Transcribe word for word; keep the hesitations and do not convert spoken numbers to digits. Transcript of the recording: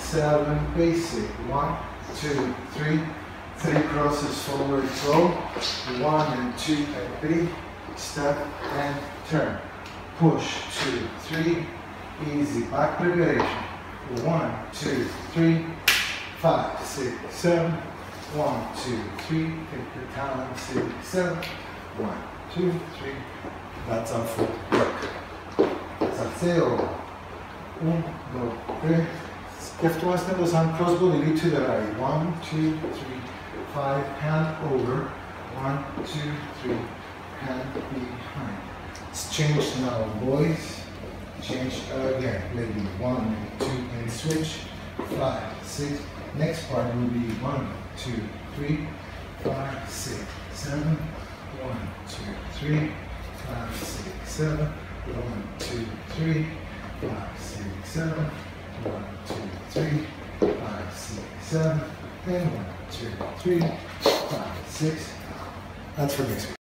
seven, basic. One, two, three. Three crosses forward, roll. One and two and three. Step and turn. Push, two, three. Easy back preparation. One, two, three, five, six, seven. One, two, three. Take the time. Six, seven. One, two, three. That's our footwork. Salseo. Un, dos, tres. Left one step was on cross body to the right. One, two, three, five. Hand over. One, two, three. Hand behind. It's changed now, boys. Change again. Maybe one, two, and switch. Five, six. Next part will be one, two, three, five, six, seven. One, two, three, five, six, seven. One, two, three, five, six, seven. One, two, three, five, six, seven. And one, two, three, five, six. That's for next week.